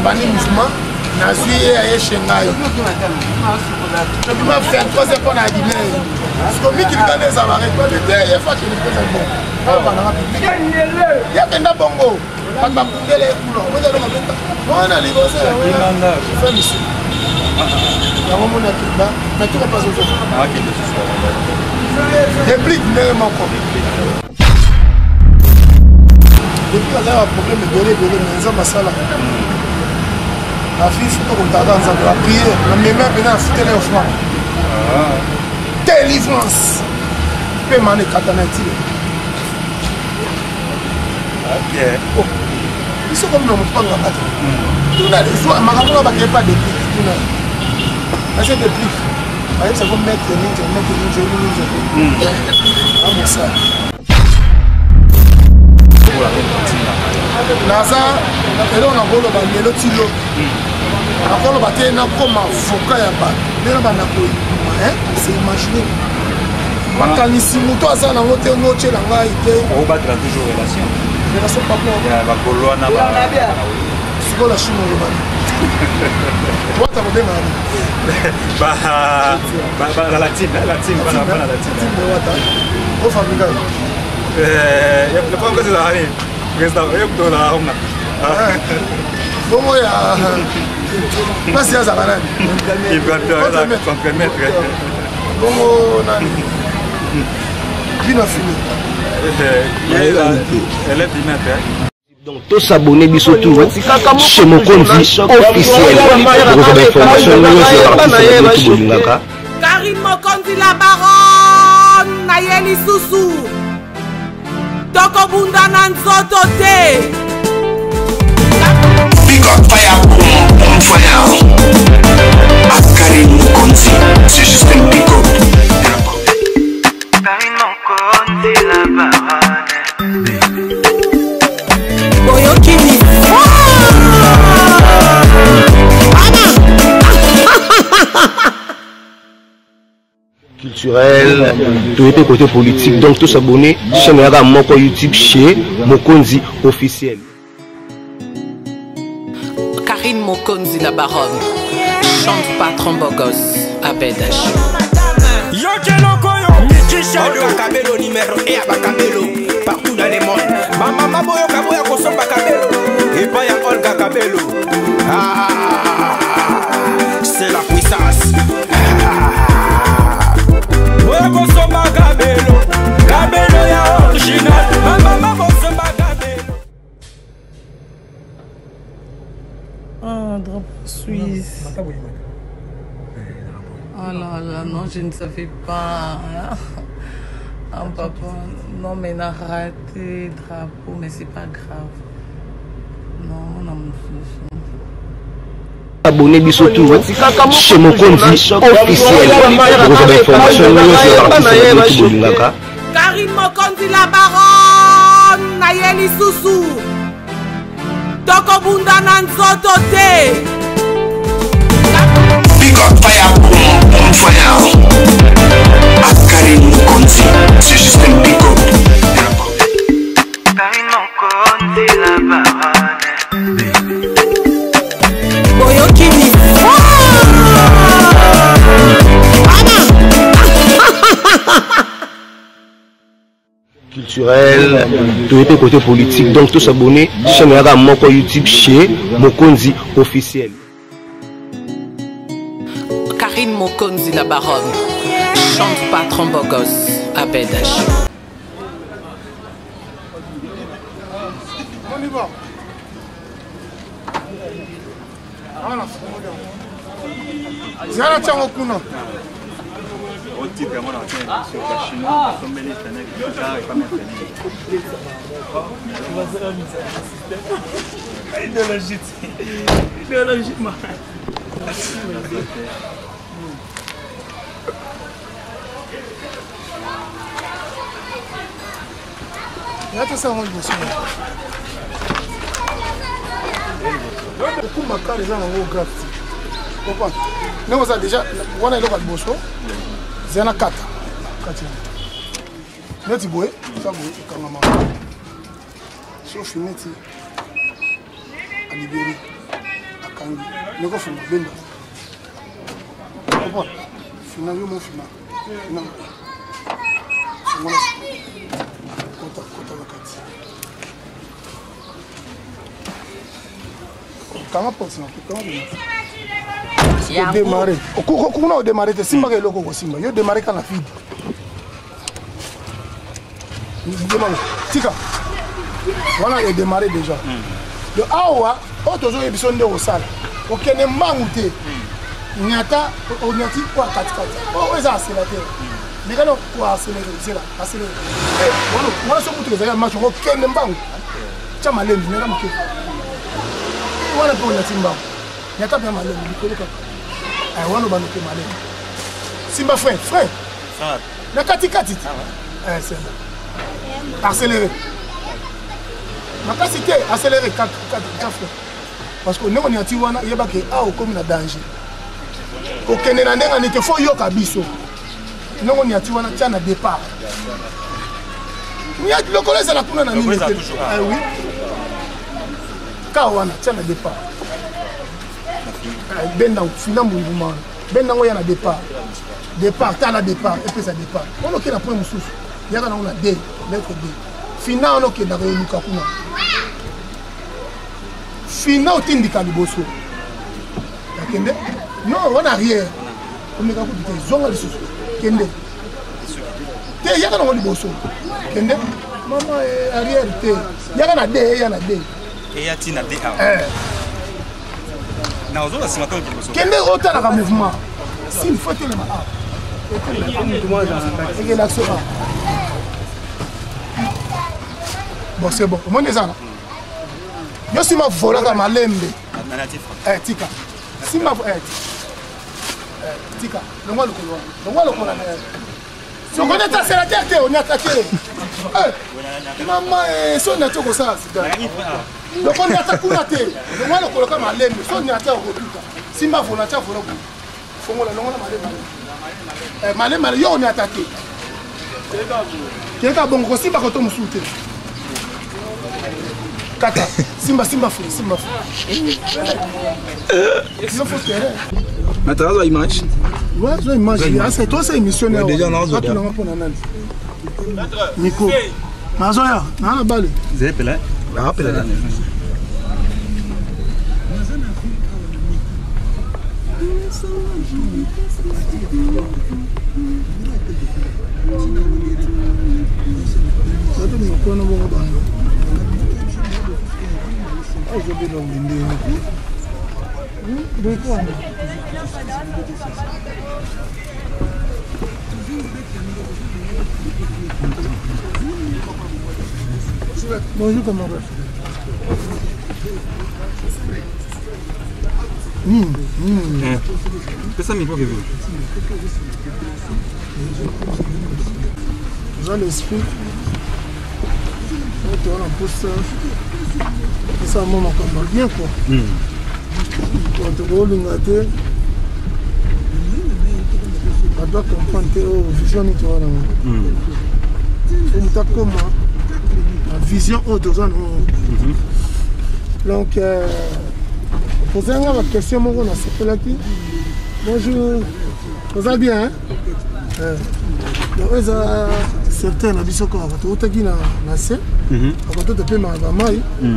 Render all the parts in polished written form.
bani mouvement nazwi ye aye chez ngai tobima 23 mpona adime parceke mikili kanda ezala récolté ye faki lipeza bon abananga public yakenda bongo bato bapungele ekulo ozelomabeta wana liboso fe misu yango moni akenda mais tokopaza ozoa réplique ndenge moko depuis azala baproblème ebele mais nzambe asalaka la fille faut qu'on t'attende ça la prière la même maintenant c'était les offrandes délivrance peut maner katanati ok oh ils sont comme nous pas ngata tout là les soirs makambo ba ke pas de tout là mais c'est des prix par exemple comme mettre ah mais ça naza elo na bolo ba lelo tilo akolo bate na koma avocat ya ba ndena bana ko c'est imaginer makanisi muto aza na ngote ngoche na ngai te on va battre toujours relation pas pour ya ba kolwa na ba siko la chimo le bana wata bobenga ba la latine bana latine wata o fabrica ya le pas que c'est la année resta yo to la homa bongo ya pasi ya zakana il va te compromettre bongo nani bino fini elle est dimanche. Donc, tous s'abonner biso tout chez Mokonzi officiel. Vous avez information Karim Mokonzi la baronne Nayeli Susu Toko Bunda Nanzoto te Big up fire on fire Karim Mokonzi c'est juste un big up Karim Mokonzi la baronne Boyokini culturel, tout était côté politique. Donc tous s'abonner chez Moko YouTube chez Mokonzi officiel. Karine Mokonzi la baronne chante patron bogos à Bedash. Yo Koyo, Kisha Bakabelo numéro 1 à Bakabelo partout dans le monde. Maman Boyo Kaboya Kosom Bakabelo et pas ya Olga Kabelo. Ah, c'est la puissance. Boyo Kosom Bakabelo, Kabelo ya original. Maman Kosom Bakabelo. Ah, drapeau suisse. Oh là là, non, je ne savais pas. Ah, papa, non, mais on a raté le drapeau, mais c'est pas grave. Non, on a mon souci. Abonnez biso tout chez Mokonzi officiel. Vous avez information Karim Mokonzi la baronne Nayeli Susu Toko Bunda Nanzoto te Big up fire on fire Karim Mokonzi c'est juste un big up Karim Mokonzi la baronne Boyokini culturel, tout était côté politique. Donc tous s'abonner chez Moko YouTube chez Mokonzi officiel. Karine Mokonzi la baronne chante patron bogos à Bedash. On y va. Zara Tchango Kuna. Au titre, moi, on sur la chinois, comme les Fenech, et pas mettre idéologie, moi. Y'a ça, on le voit. Beaucoup de les gens ont grave. Nous avons déjà, on a le bosso. C'est un 4. Nous avons boué, ça boué, quand on a sauf une à Libéry. bakangi ndeko fuma benda comprends fina yo mo fima fina fuma kota bakati kanga posi na kanga benda démarrer okuna o démarrer te simba ke loko ko simba yo démarrer kana vide tika voilà il démarré déjà le awa otozo ebiso nde osala okene mbangu te nyata onyati kwa katikati o eza accélérateur likano kwa accélérer wala so mutu ezali match okene mbangu cha malembi nera muke wala po nyati mbangu nyata pe malembi likolo ka ai wala banuke malembi simba frère na katikati c'est accélérer makasi te accélérer 4 parce que ndenge nyati wana yebake comme na danger okende na ndenge nite fo yoka biso ndenge nyati wana tia na départ nyati lokolo ezala kuna na nini oui ka wana tia na départ benda fina mbunduma benda ngo ya na départ ta na départ et puis ça départ on okena point mususu yaka na ona D lettre D fina on okenda ko luka kuna fina otindika liboso kende non on arrière on me ka ku te zonga lisusu kende te yaka na liboso kende mama arrière te yaka na D ya na D et ya tina D na ozo la simato liboso kende otala ka mouvement s'il faut te le ma et l'action bon c'est bon mon ça yo si ma vola ka malembe tika si ma tika le moi le na si on connaît ta c'est la tête on y attaqué maman so na toko ça donc on y attaque kuna te le moi le ka malembe so ni attaque ko tuka si ma vola ta vola ko fongo la longa malembe malembe yo on y attaqué keka bongo simba ko to musute kata simba fou il faut terrain maintenant la image ouais la image c'est toi c'est émissionnaire déjà on a tu l'as pour analyse Nico mazoya na balle zepela rappelle bonjour comment va c'est ça micro que vous dans l'esprit on a poussé ça maman comme bien quoi quand on roule ngate on doit comprendre vision ni toi on t'a comme vision haute donc posez la question mon on a fait là qui bonjour vous allez bien donc ça certains na biso ko to utaki na se akoto te pe ma mai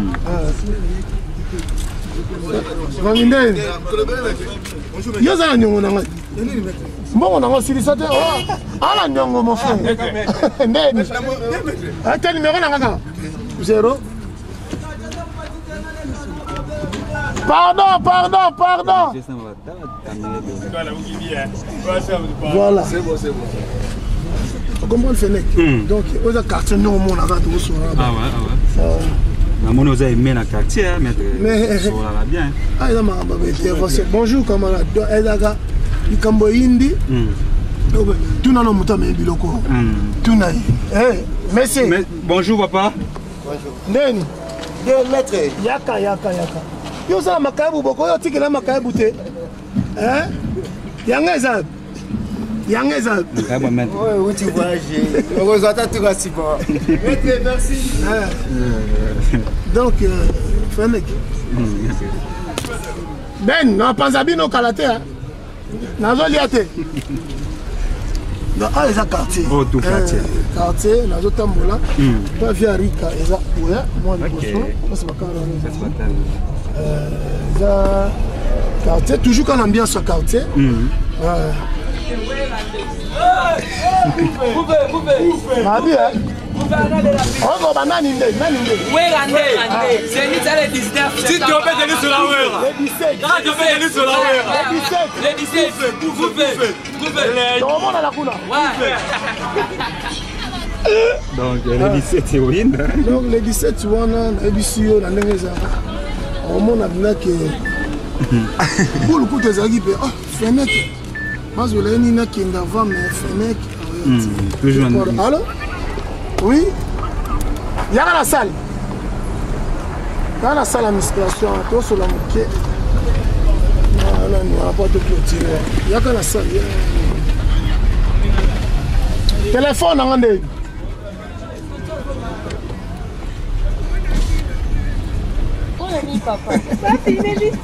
Vangindeni. Yo za nyongo na ngai. Mbongo na ngosili sote. Ala nyongo mon frère. Ndeni. Ata numéro na ngaka. 0. Pardon. Voilà. C'est bon. Comment le fait donc aux quartier non mon avant tout sur là. Ah ouais. Maman nous a aimé la quartier mais ça va bien. Ah il a ma bonjour camarade. Ezaga ikambo indi. Tuna no mutame biloko. Tuna. Merci. Bonjour papa. Bonjour. Neni. 2 mètres. Yaka. Yo ça makabu boko yo tikela makabu te. Yangeza. Oui, tu vois, heureusement, tu vas si bon. Merci. Donc, Fennec. Ben, na Panzabino Kalate. Nazolia te. Ah, ils ont quartier. Oh, tout quartier. Quartier, nazo tambola. Pas via Rika, ils ont ouais, moi le poisson. C'est pas quand quartier, toujours quand l'ambiance sur quartier. On va nani ndé. C'est ni ça les 19. Si tu veux venir sur la heure. Les 17. Quand tu veux venir sur la heure. Les 17. On monte à la couleur. Donc les 17 c'est win. Donc les 17 tu vois na ebisio na ndenge za. On monte à bien que pour le coup des agipé. Oh, fenêtre. Moi je l'ai ni na kinda va mais fenêtre. Toujours. Allô? Oui, il y a la salle. Il y a la salle à musculation. Tout sur la moquette. Non, on va pas te clôturer. Il y a la salle. Téléphone, on a dit. On a mis papa. Ça, c'est inédit.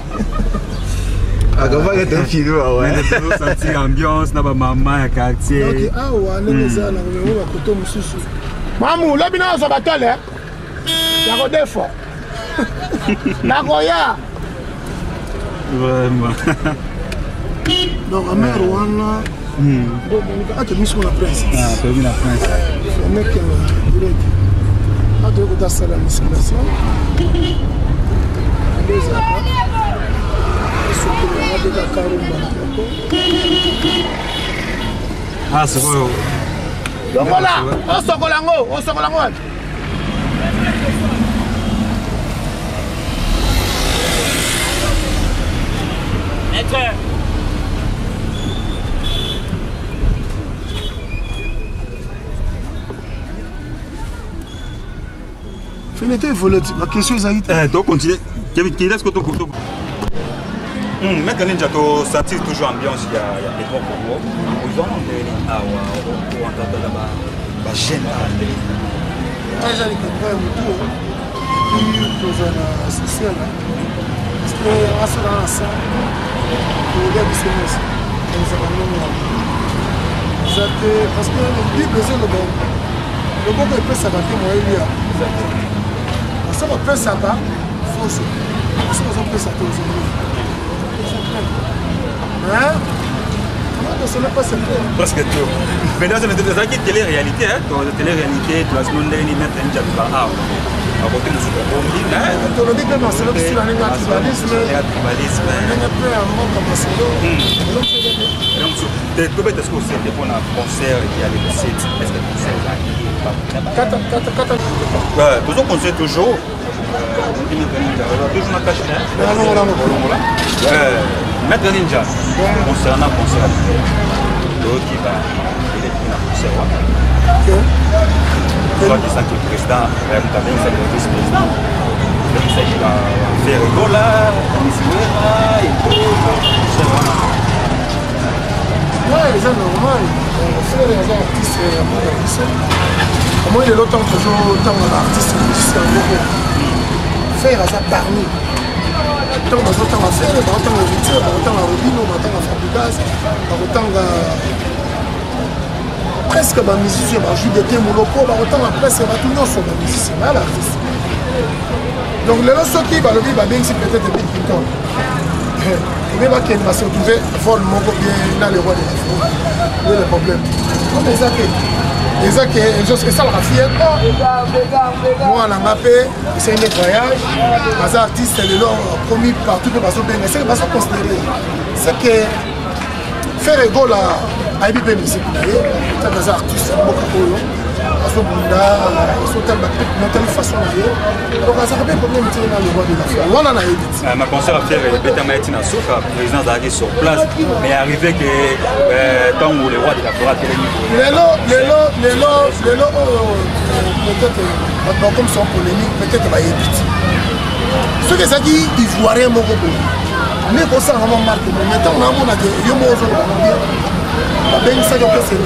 Ah, comment il y a un film, ouais. Il y a sentir ambiance, na maman, quartier. Donc, ah ouais, on est là, on va côté mususu. Maman, là, bina ça battle, hein. La rodefo. La goya. Vraiment. Donc, la mère, on a. Ah, tu as mis sur la presse. Ah, tu as mis la presse. C'est un mec qui est direct. Ah, tu as ça la musculation. Ah, c'est vrai. Donc voilà, on se colango. Finité volatile, la question est aïe. Donc continue. Qui est-ce que tu as maintenant, nous avons senti toujours l'ambiance, il y a des bons pour moi. Ils ont entendu la chaîne. J'ai dit que je suis social. Parce que je suis dans la salle. Parce que le Bible, c'est le bon. Le bon qui peut s'abattre, moi, il y a. Parce que peut s'abattre, il faut se. Parce que peut s'abattre aujourd'hui. Hein? Ce n'est pas simple. Parce que tu. Mais là, c'est une télé-réalité. Télé-réalité, tu as ce monde-là, il met un job là. Ah, à côté de ce qu'on dit. Tu le dis que non, c'est le style à tribalisme. Il y a peu un mot comme ça. Donc, est-ce que c'est pour un concert qui a le site? Est-ce que le concert là? Toujours concert toujours. Toujours ma cache. Maître Ninja, concernant le concert, donc il va un concert. Je crois qu'il est le président, il est le vice-président. Il va faire le goal là, et tout. Oui, c'est normal. C'est les artistes, moi, il est longtemps toujours autant d'artistes musiciens. Faire ça parmi. Tant que autant à faire, autant à vitier, autant à robino, autant à fabricage, autant à presque ma musicien, ma joue de thème locaux, autant à presque ma tout non sur ma musicien, là l'artiste. Donc les gens qui va le vivre bien si peut-être des petits pintons. Il va qu'il va se retrouver vol mon bien dans les rois des défauts. Il y a des problèmes. Comme les acquis. Les acquis, et ça la fille, moi on a mappé, c'est un nettoyage. Les artistes, les gens promis partout que passer bien. Mais c'est que passer considéré. C'est que faire égaux là, à IBP musique, c'est des artistes, beaucoup de parce que ils sont tellement telle façon donc ça fait problème dans le roi de l'Afrique. On en a évité. Ma concert à faire Peter Maïtina Souka, président d'arriver sur place, mais arrivé que tant où le roi de l'Afrique les lots peut-être comme son polémique peut-être va éviter. Ce que ça dit ivoirien mon robot. Mais pour ça vraiment marque mais tant on a que yo mo zo ba ben ça que c'est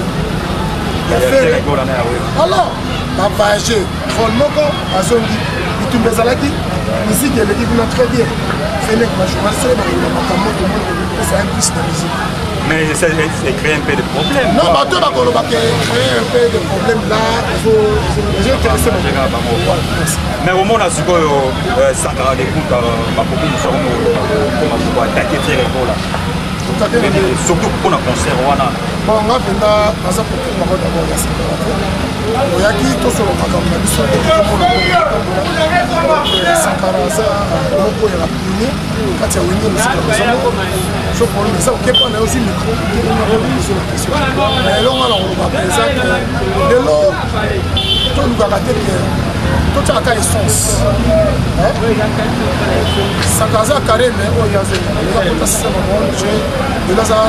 alors, ma voyagé, vol moko, azongi, itumbezalaki, musique elle dit très bien Fennec Majora c'est un plus de musique mais ça crée un peu de problèmes non bah toi va créer un peu de problèmes là j'ai intéressé mais au moment là c'est quoi ça a des coups ma copine sur nous comment attaquer faire là surtout pour un concert wana bon on va venir à ça pour d'abord il y a ça oyaki tosolokaka na biso sakaraza moko ya bapionnier kati ya wenge mosika bazongo so problème eza okepa na yo osi micro elongo na koloba mpenza lelo tolukaka te ke totiaka essence sakaraza karene oyo ezakota sistema monge elo aza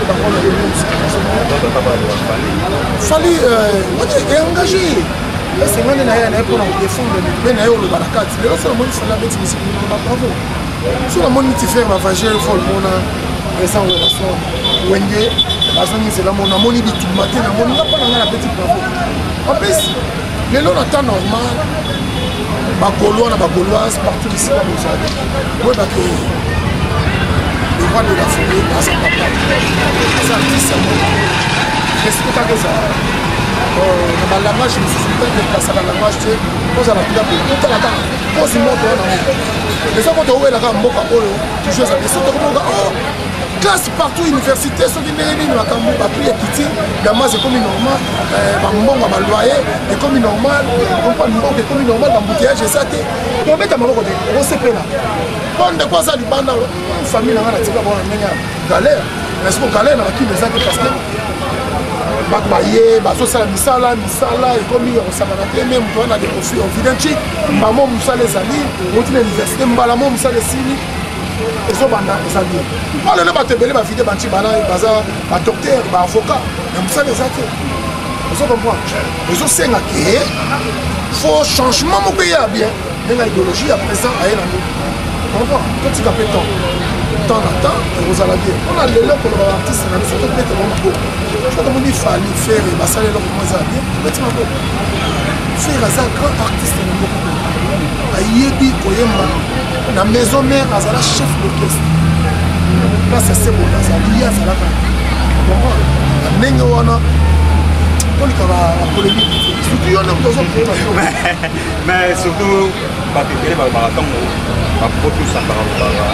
fali engagé esengani na ye na ye mpona kodefendre me na ye oloba na kati lelo so namoni fali abeti misiki oloba bravo so namoni niti faire bavagere fol mona récent relation wenge bazongi nzela mo namoni bituma te namoni nga mpona nga na beti bravo apesi lelo na temps normal bagaulois na bagauloise partout ici na bozali oyebake le roi de la forêt aza papa aza artiste yango respectaka ezala na balangage mosusu mpe deplasaka langage te ozala kuda po totalaka posi moto wana eza moto owelaka mboka oyo toujours ezali so tokomoka classe partout université soki ndenge nini makambo bapri ekiti damas ekomi normal bambongo baloyer ekomi normal comprendre mboka ekomi normal bambouteillage eza te tobeta maboko te okosepela mpo ndeko aza libanda famille nanga natika bona ndenge ya galère mais siko galère na bakini eza te parce que bato baye bazosala misala ekomi ya kosangana te me moto wana dekofi ovidenci mbamo mosala ezali oti na université mbala mo mosala esili ezobanda ezali alelo bato ebele bavide banti bana baza badocteur baavocat na mosala eza te ozokomprendre ezosenga ke fo changement moko eya bien ndenge idéologie ya présent aye nango comprend totika mpe temps na temps ekozala bien mpona lelo koloba baartiste na biso tobete mo maboko so tomoni fali fere basala eloko mo ezala bien tobeti maboko fere aza grand artiste na moko ayebi koyemba na maison mère azala chef d'orchestre place esebola azali ye azalaka ndenge wana tolika bapolémique surtout yo nde moto ozokee mais surtout bato ebele balobaka ntango baprotusaka balobaka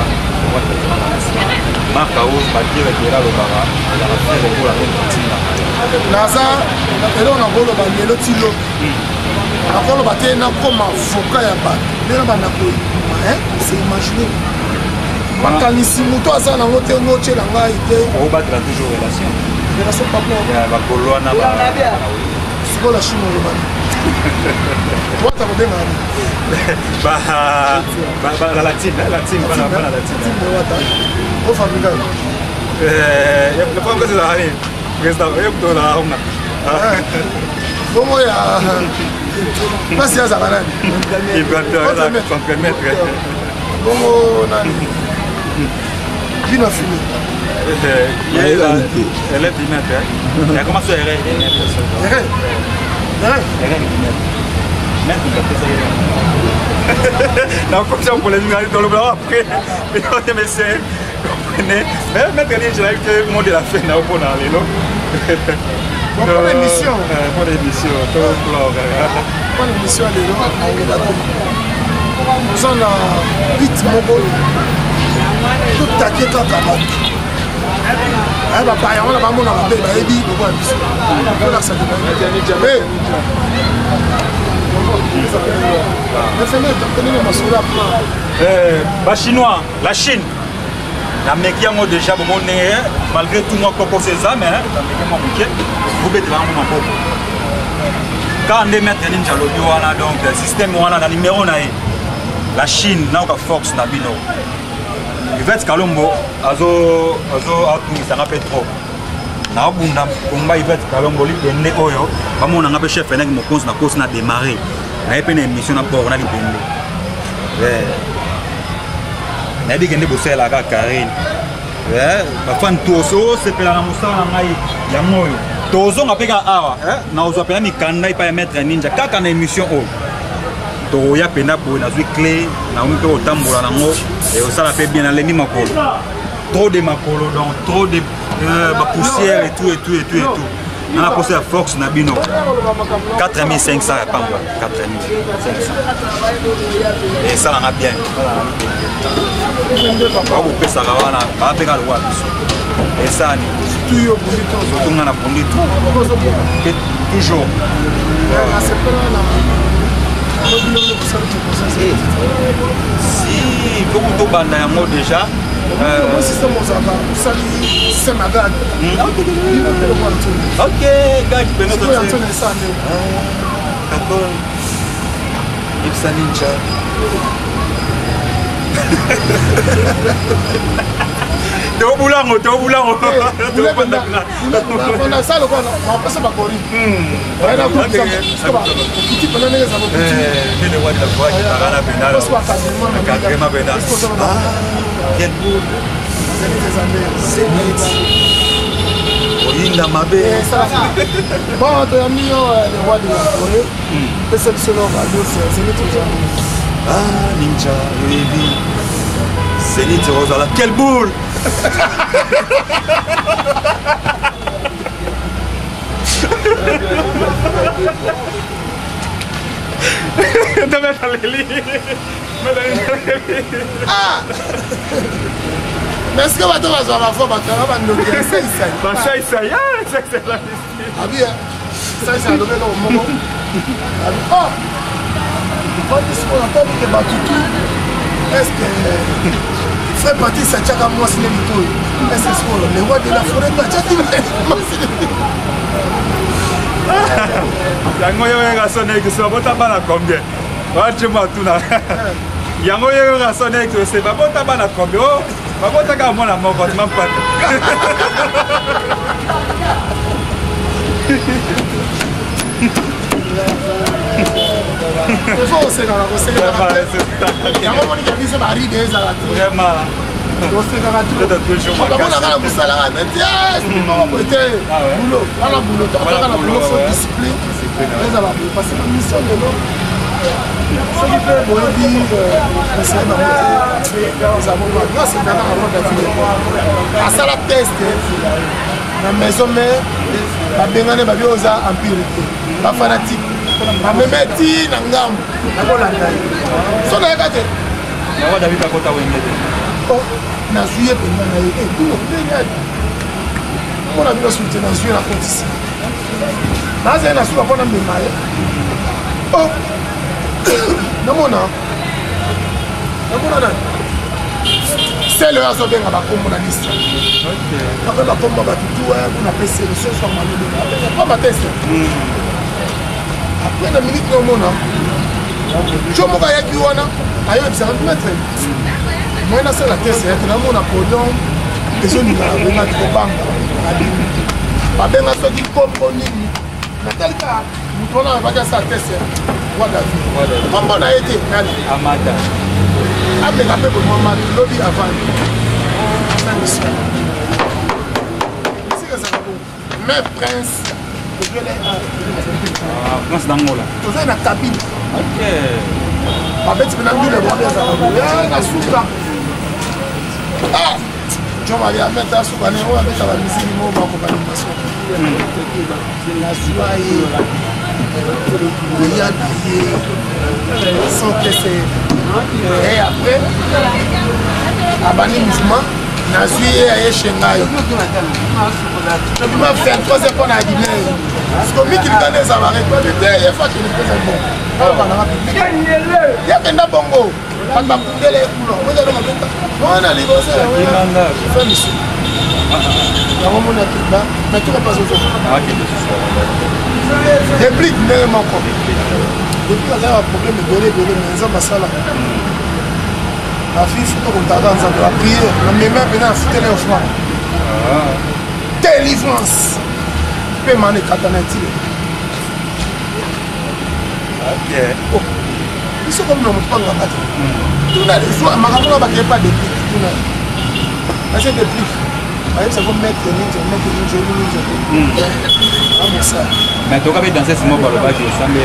marka oyo badirekera alobaka ezala fere ekola ntina naza eloko nakoloba lelo ti lobi nakoloba te nakoma voka ya bato ndenge bandako se imagine makanisi moto aza nango te notyela ngai te obatela toujours relation papa bakoloa na sikola chine olobani wata kobengani ofabrika bongo ya place yazaka nani bongo nani bino afini elle est bimètre elle commence à non, comme ça, pour les numéros dans le blanc après, mais c'est, comprenez, mais maintenant, je l'ai que le monde de la fin, là, pour aller, non? Pour l'émission. Pour l'émission, pour l'émission, elle est là, on est là. Nous sommes là, 8 mots, tout à qui est capable. Eh bah, par exemple, on a mon amour, bah, Ebi, on voit l'émission. On a ça de chinois, la Chine, la Mekiango déjà, malgré tout, moi, Coco César, mais vous mettez là mon quand on est maître ninja lobby, donc le système, le numéro, la Chine, n'a pas force, n'a bino. Il va être Kalombo, Azo, ça rappelle trop. Na bunda komba Yvette Kalongoli ende oyo bamona ngabe chef enek mokonzi na kosi na démarrer na epena émission na port na libende na bigende bosela ka Karine ba fan toso sepela na musala ngai ya moyo tozo ngapeka awa na ozo pela mikanda ipa ya maître ninja kaka na émission oyo toya pena boye nazwi clé naomi mpe kotambola nango osala mpe bien nalembi makolo trop de makolo donc trop de poussière et tout nana posa ya force na bino 4500 ya pamba 4500 esalanga bien bakopesaka wana bapeka lokola biso esani surtout nga na bondi toujours si foku tobanda yango déjà ok gage Ipsa Ninja Teo bulango na sala kwa na pesa bakori wana kutika kwa kiti pala nega sababu kile wadi la kwa kana penalo akakema penalo quel bout oyinda mabe bon to yamio le wadi la Corée pesa solo radio c'est Ninja baby Zénith Rosala, quelle boule! Ah! Mais est-ce que tu vas avoir ma femme à faire un peu de ça? Ça, c'est la ah bien, ça, c'est le moment. Oh! Est-ce que fait partie de ça, moi, c'est le tout. Est-ce que le roi de la forêt va tchater? yango yoyeka soneki so botambana combien wachima tuna yango yoyeka soneki so babotambana combien o babotaka mwana moko timampata il faut aussi dans la recette yango moni kabisa bari déjà là vraiment donc c'est quand tu on a la musala mais yes on va être boulot voilà boulot on a la boulot faut discipline les ala parce que la mission de l'eau ce qui peut bon dire c'est dans les amours là c'est dans la route à ça la test na maison mais ba bengane ba bioza empire ba fanatique ba memeti na ngambo na kolanda so na yakate na wa David akota wengete oh na suye penga na ye tout bien on a vu la soutien na suye na compte na ze na suka pona mbemaye oh namona na c'est le aso benga ba kombo na liste ok après ba kombo ba tutu wa kuna pesa le so sur malé pas ma test après la minute no mona chomo ka yaki wana ayo bisa mettre moi na c'est la test ya na mona cordon ezo ni na benga ko banga ba benga so ki kombo nini natalika mutona ba ka sa test ya wada kombo na été nani amada avec un peu de moment, lobby avant. Mais prince, prince d'Angola. Vous avez une cabine. Ok. Avec ce que ah, je vais aller mettre à souper. On va mettre la musique. On va accompagner la soirée. Il y a sans que c'est. Et après, abandonné mouvement, Nazui et Shengai. Je vais faire 3 heures pour la dîner. Parce que Miki Gané, ça va répondre. Il y a une fois qu'il est très bon. Il y a un bongo. On va couper les couleurs. On a les bosses. On fait monsieur. Mais tout va passer aux autres. Réplique, n'est pas encore. Depuis qu'il y a un problème de donner, mais ils ont passé là. La fille, il faut qu'on t'attende, ça doit prier. Mais même maintenant, il faut qu'elle ait au froid. Délivrance. Paiement de Katanati. Ok. Ils sont comme nous, on ne peut pas gagner. Tout le monde, ma caméra ne va pas de déplique. C'est déplique. ça va mettre ninja, mais tu as dansé ce mot par le bas, ça me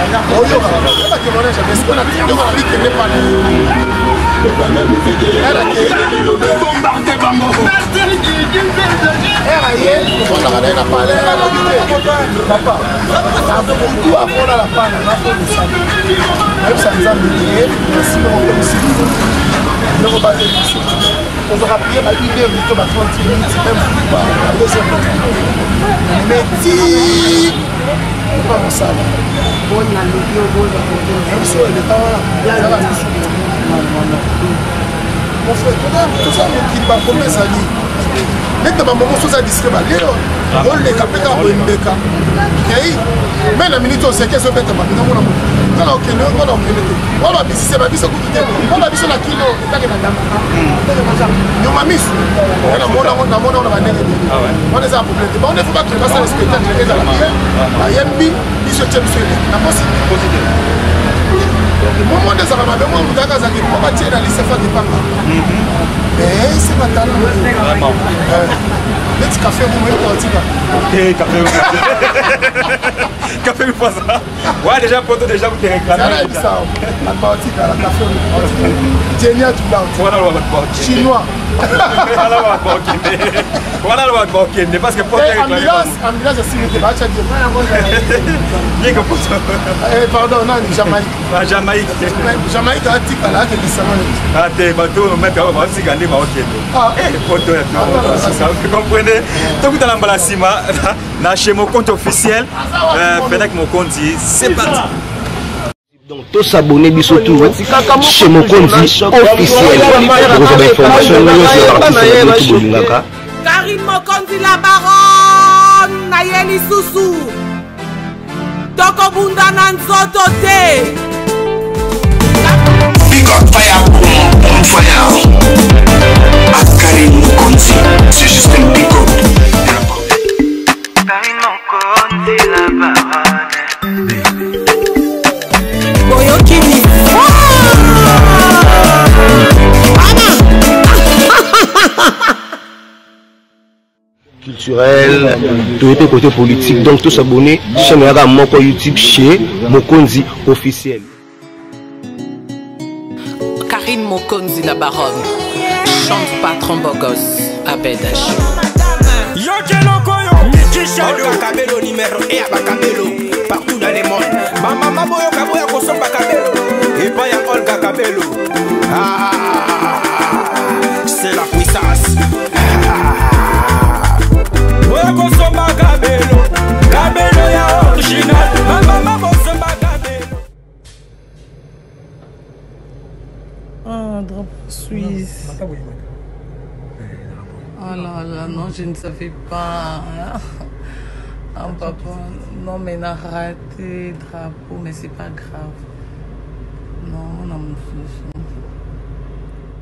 on va rappeler à 1 heure de 30 minutes, c'est même pas la deuxième mais si pas mon salle bon na l'audio bon le temps là mon frère tout ça qui va commencer à dire mais tu vas me montrer ça disque ba lelo on les capeka ko mbeka okay mais la minute on sait que ça peut être ma non non ok non non on va bisser ba biso kuté on va biso na kilo taka na dama yo mamis na mona on va négocier on est en problème on ne faut pas que ça respecte les gens là yembi biso tchemso na possible moment des arabes moi mutaka zaki pour pas tirer la liste fa de panga mais c'est pas talent vraiment le café vous mettez au tika et café vous pas ça ouais déjà poto déjà vous te réclamer ça la partie la café génial tout là voilà le chinois voilà le Burkina parce que pour ambulance aussi ne pas changer bien que pour pardon non Jamaïque Jamaïque a tika là que ça va ah t'es bateau mettre on va aussi gagner va OK ah photo vous comprenez tout dans l'emballasima na chez mon compte officiel Fennec mon compte c'est parti. Donc, tous s'abonner bisotou chez mon compte officiel. Vous avez information Karine Mokonzi la baronne Nayeli Susu Toko Bunda Nanzoto te Big up fire on fire Karine Mokonzi c'est juste un big up Karine Mokonzi la baronne Boyo Kimi culturel, tout était côté politique, donc tous s'abonner chaîne Moko YouTube chez Mokonzi officiel. Karine Mokonzi la baronne chante patron bogos à Bedash. Yo Kelokoyo, Mikisha Kabelo numéro 1 à Bakabelo, partout dans les mondes. Maman Boyo Kaboya Kosomba Kabelo, et pas ya Olga Kabelo. Ah, c'est la puissance. Boyo Kosomba Kabelo, Kabelo ya original. Maman Kosomba Kabelo. Ah, drapeau suisse. Oh là là, non, je ne savais pas. Ah, papa, non, mais on a raté le drapeau, mais c'est pas grave. Non, on a mon souci.